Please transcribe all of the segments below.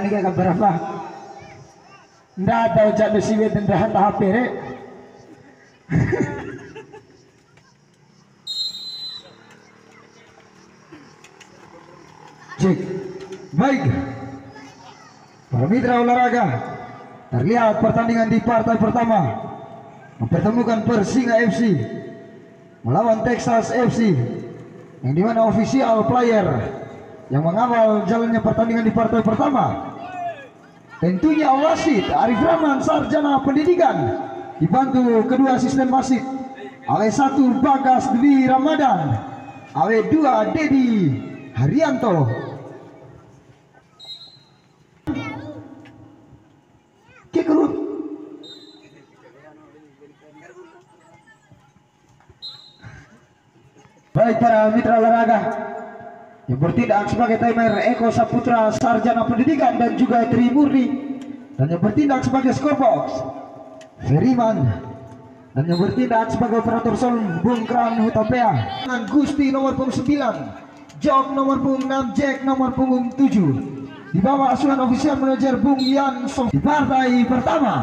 ini kayak berapa? Nggak tahu jatuh si wet dan tahap HP. Cek, baik. Para mitra olahraga, terlihat pertandingan di partai pertama mempertemukan Persinga FC melawan Texas FC, yang dimana official player yang mengawal jalannya pertandingan di partai pertama tentunya wasit Arif Rahman Sarjana Pendidikan, dibantu kedua asisten wasit AW1 Bagas Dwi Ramadan, AW2 Dedi Haryanto. Baik para mitra olahraga, yang bertindak sebagai timer Eko Saputra Sarjana Pendidikan dan juga Tri Murni, dan yang bertindak sebagai scorebox Feriman, dan yang bertindak sebagai operator sound Bung Kran Hutapea dengan Gusti nomor punggung 9, Jok nomor punggung 6, Jack nomor punggung 7, di bawah asuhan ofisial manajer Bung Yan Sof. Di partai pertama,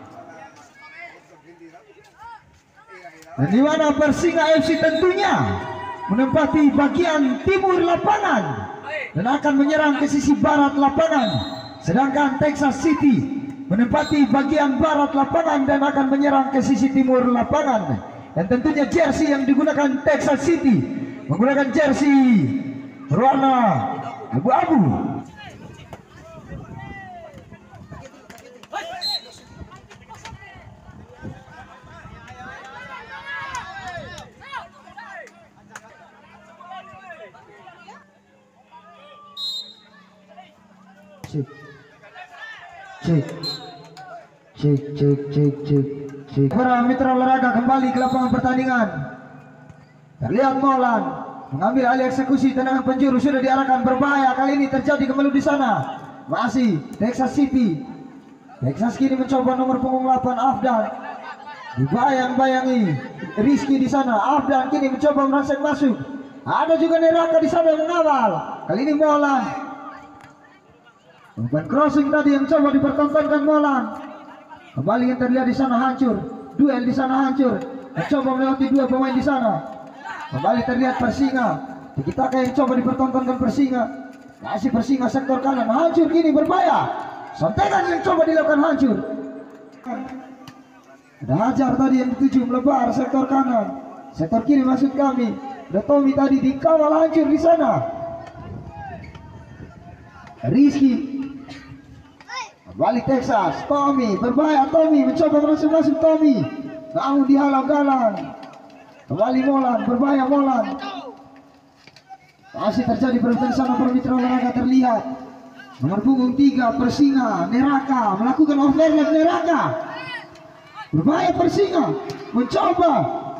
dan di mana Persinga FC tentunya menempati bagian timur lapangan dan akan menyerang ke sisi barat lapangan, sedangkan Texas City menempati bagian barat lapangan dan akan menyerang ke sisi timur lapangan. Dan tentunya jersey yang digunakan Texas City menggunakan jersey berwarna abu-abu. Cek. Para mitra olahraga kembali ke lapangan pertandingan. Terlihat Molan mengambil alih eksekusi, tendangan penjuru sudah diarahkan, berbahaya kali ini terjadi kembali di sana. Masih Texas City. Texas kini mencoba nomor punggung 8 Afdan. Dibayang-bayangi Rizky di sana. Afdan kini mencoba merangsek masuk. Ada juga Neraka di sana yang mengawal. Kali ini Molan. Bukan crossing tadi yang coba dipertontonkan Molan. Kembali yang terlihat di sana hancur. Duel di sana hancur. Mencoba melewati dua pemain di sana. Kembali terlihat Persinga. Kita yang coba dipertontonkan Persinga. Masih Persinga sektor kanan hancur kini berbahaya. Sontekan yang coba dilakukan hancur. Ada Hajar tadi yang dituju melebar sektor kanan. Sektor kiri maksud kami. Ada Tommy tadi dikawal hancur di sana. Rizky. Kembali Texas, Tommy berbahaya, Tommy mencoba masuk Tommy, namun dihalang galang. Kembali Molan, berbahaya Molan. Masih terjadi perebutan sana, para mitra olahraga terlihat. Nomor punggung 3 Persinga, Neraka melakukan overlap Neraka. Berbahaya Persinga, mencoba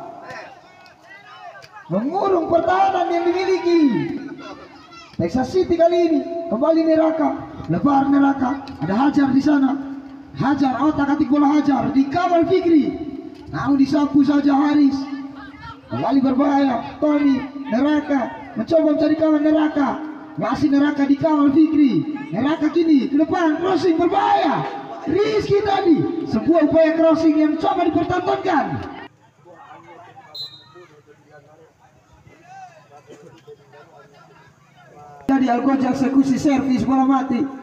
mengurung pertahanan yang dimiliki Texas City kali ini. Kembali Neraka. Lebar Neraka, ada Hajar di sana. Hajar otak atik bola Hajar, dikawal Fikri. Namun disapu saja Haris. Kembali berbahaya Tommy, Neraka mencoba mencari kawan Neraka. Masih Neraka dikawal Fikri. Neraka kini ke depan, crossing berbahaya. Rizky tadi, sebuah upaya crossing yang coba dipertontonkan. Jadi Algoja eksekusi servis bola mati.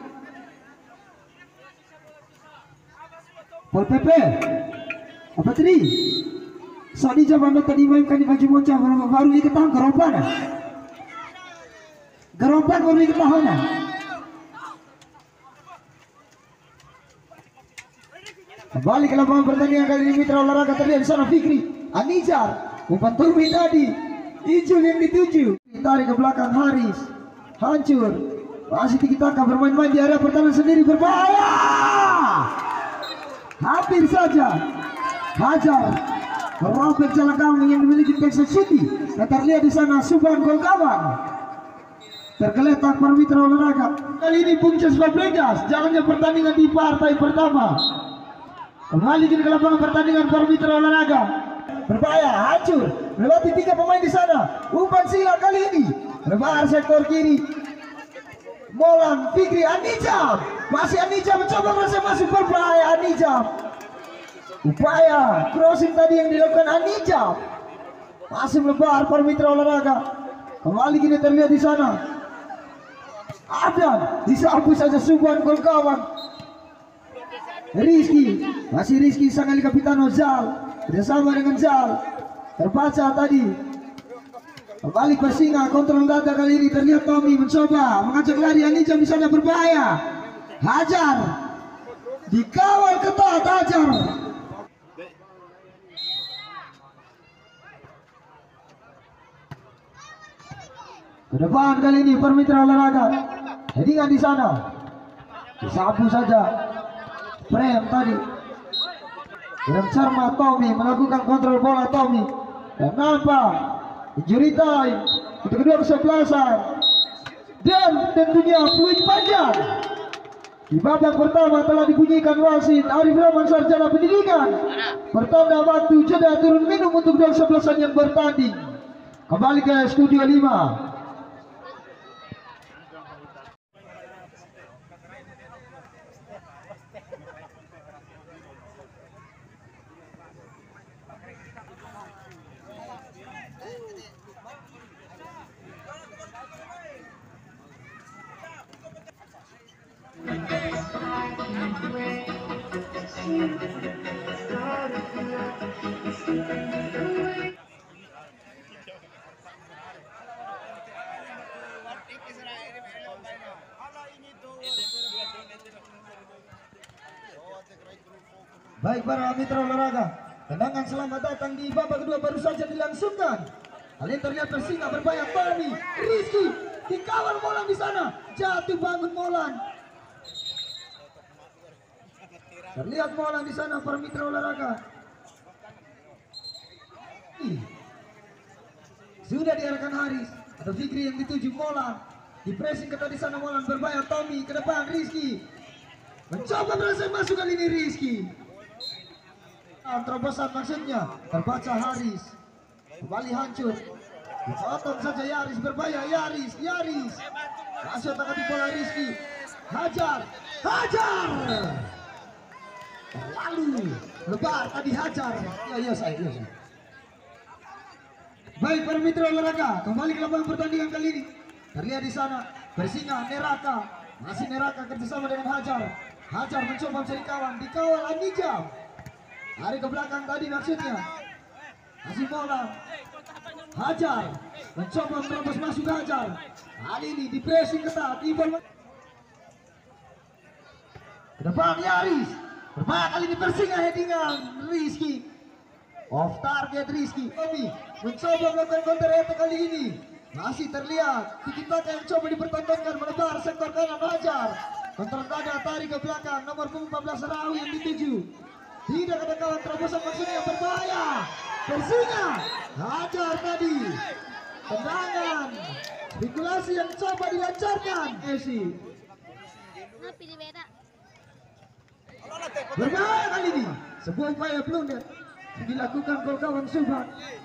Pol PP apa tadi? Sadi jaman tadi mainkan di baju bocah baru diketahui geroban. Geroban baru diketahui. Kembali ke lapangan pertandingan kali ini mitra olahraga terlihat di sana Fikri, Anizar, umpan Tumi tadi, Ijul yang dituju, ditarik ke belakang Haris. Hancur, masih Tiki-Taka bermain-main di area pertahanan sendiri, berbahaya. Hampir saja Hajar merobek jalan gawang yang dimiliki Texas City. Dan terlihat di sana Subhan gol gawang. Tergeletak para mitra olahraga. Kali ini Bung Jas Fabregas jalannya pertandingan di partai pertama. Kembali ke lapangan pertandingan para mitra olahraga. Berbahaya, hancur, melewati 3 pemain di sana. Umpan sila kali ini. Lebar sektor kiri. Molan, Fikri, Anijam. Masih Anijam mencoba merasa masuk berbahaya. Anijam. Upaya crossing tadi yang dilakukan Anijam. Masih melebar para mitra olahraga. Kembali kini terlihat di sana. Abdan disapu saja subuhan gol kawan. Rizky, masih Rizky sang Ali Kapitano Zal bersama dengan Zal. Terbaca tadi. Kembali Persinga, kontrol dada kali ini terlihat Tommy mencoba mengajak lari. Anijam di sana berbahaya. Hajar dikawal ketat. Hajar ke depan kali ini permitra olahraga. Headingan di sana disapu saja. Prem tadi dengan cermat Tommy melakukan kontrol bola Tommy dan nampak injury time untuk kedua kesebelasan dan tentunya peluit panjang. Di babak pertama telah dibunyikan wasit Arif Rahman Sarjana Pendidikan pertanda waktu jeda turun minum untuk kedua kesebelasan yang bertanding. Kembali ke studio 5. Baik para mitra olahraga, tendangan selamat datang di babak kedua baru saja dilangsungkan. Hal ini terlihat Persinga berbahaya. Tommy, Rizky dikawal Molan di sana, jatuh bangun Molan. Terlihat Molan di sana para mitra olahraga. Sudah diarahkan Haris atau Fikri yang dituju Molan. Di pressing ketat di sana Molan berbahaya. Tommy ke depan, Rizky mencoba berhasil masuk kali ini Rizky. Terobosan maksudnya terbaca Haris. Kembali hancur. Dipotong saja Yaris berbahaya. Yaris masih otak atik bola Rizky. Hajar lalu lebar tadi Hajar. Ya saya. Baik para mitra olahraga, kembali ke lapangan pertandingan kali ini. Terlihat di sana Persinga, Neraka. Masih Neraka kerjasama dengan Hajar. Hajar mencoba mencari kawan, dikawal Anijam. Lari ke belakang tadi maksudnya. Masih bola. Hajar mencoba menerobos masuk Hajar. Kali ini di pressing ketat. Ke depan Yaris. Berbahaya kali ini Persinga headingan Rizky. Off target Rizky. Tommy mencoba melakukan counter attack kali ini. Masih terlihat tiki taka yang coba dipertontonkan melebar sektor kanan Hajar. Kontrol dada tarik ke belakang nomor 14 Rawi yang dituju. Tidak ada kawan terobosan maksudnya berbahaya. Persinga Hajar tadi. Tendangan spekulasi yang coba dilancarkan Esi. Berbahaya kali ini. Sebuah upaya blunder dilakukan gol kawan Subhan.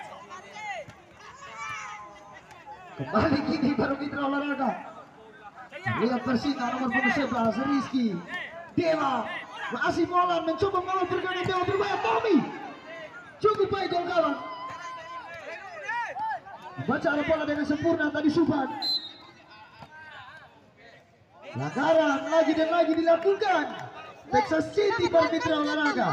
Kembali kini baru mitra olahraga. Lihat Persinga nomor 11 Rizky. Dewa masih Molan mencoba Molan berganda. Dewa berbahaya. Tommy cukup baik gol kawan. Baca arah bola dengan sempurna tadi Subhan. Pelanggaran lagi dan lagi dilakukan Texas City baru mitra olahraga.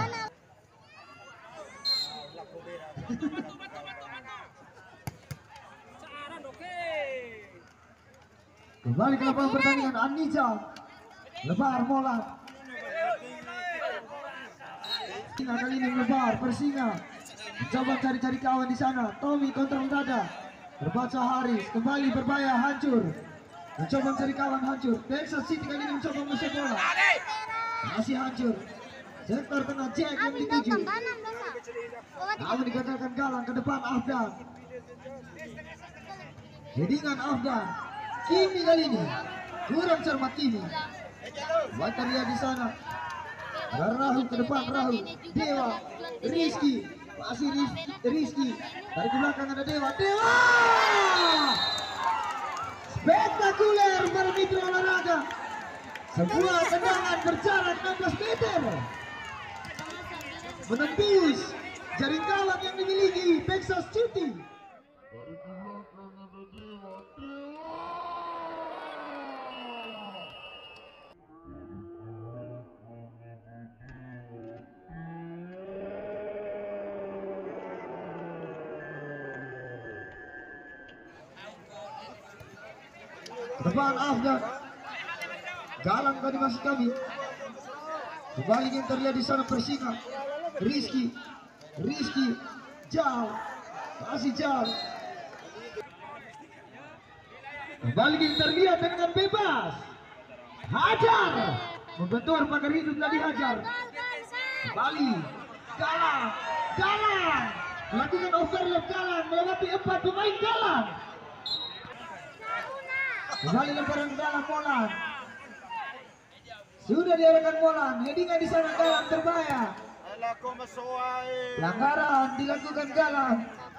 Kembali ke lapangan pertandingan Anijam. Lebar Molan. Persinga kali ini lebar. Persinga mencoba cari-cari kawan di sana. Tommy kontrol dada. Terbaca Haris. Kembali berbahaya hancur. Mencoba mencari kawan hancur. Texas City kali ini mencoba mengusir bola. Masih hancur. Sektor tengah Jack yang dituju. Namun digagalkan Galang ke depan Afdan. Headingan Afdan. Kimi kali ini kurang cermat Kimi. Water lihat di sana. Rahul ke depan Rahul. Dewa, Rizky, masih Rizky. Dari belakang ada Dewa. Spektakuler para mitra olahraga. Sebuah tendangan berjarak 16 meter menembus jaring gawang yang dimiliki Texas City. Depan Afgan, Galang tadi masih kami. Kembali yang terlihat di sana Persina. Rizky, jauh, masih jauh. Kembali yang terlihat dengan bebas. Hajar, membentur pagar hidup tadi Hajar. Kembali, Galang, melakukan overlap Galang melewati 4 pemain Galang. Kembali lemparan Galang Molan. Sudah diarahkan Molan, headingan di sana Galang terbahaya. Pelanggaran dilakukan Galang.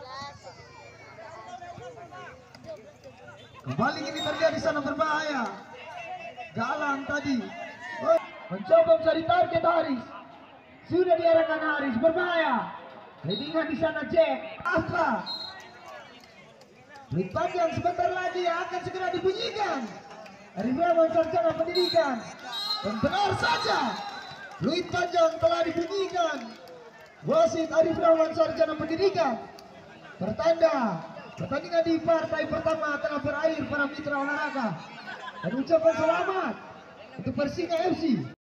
Kembali ini terlihat di sana berbahaya. Galang tadi mencoba mencari target Haris. Sudah diarahkan Haris, berbahaya. Headingan di sana Jack. Apa? Fluid panjang sebentar lagi akan segera dibunyikan. Arif Rahman Sarjana Pendidikan. Dan benar saja, fluid panjang telah dibunyikan. Wasit Arif Rahman Sarjana Pendidikan bertanda pertandingan di partai pertama telah berakhir para mitra olahraga. Dan ucapan selamat untuk Persija FC.